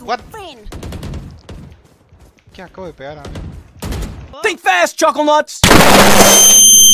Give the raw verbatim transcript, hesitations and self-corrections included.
What? ¿Qué acabo de pegar a mí? Think fast, chuckle nuts!